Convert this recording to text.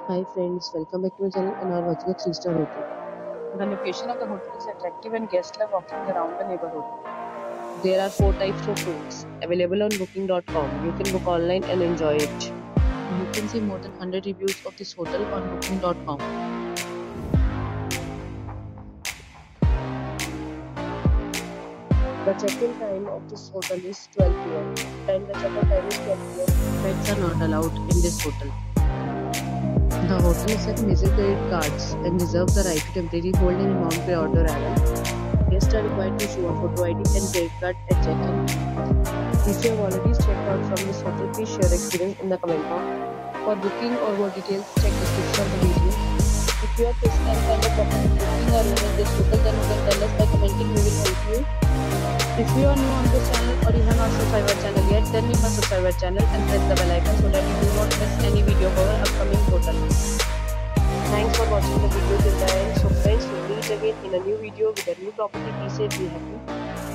Hi friends, welcome back to my channel and are watching a 3-star hotel. The location of the hotel is attractive and guests love walking around the neighborhood. There are 4 types of rooms available on booking.com. You can book online and enjoy it. You can see more than 100 reviews of this hotel on booking.com. The check-in time of this hotel is 12 pm and the check-out time is 12 pm. Pets are not allowed in this hotel. The hotel accepts major credit cards and reserves the right to temporarily hold an amount prior to arrival. Guests are required to show a photo ID and credit card at check-in. If you have already checked out from this hotel, please share your experience in the comment box. For booking or more details, check description of the video. If you are facing any kind of problem booking or room in this hotel, then you can tell us by commenting. We will help you. If you are new on this channel or you have not subscribed our channel yet, then you must subscribe our channel and press the bell icon so that you do not miss any video of our upcoming hotel. Thanks for watching the video till the end. So friends, we'll meet again in a new video with a new property. Be safe, be happy.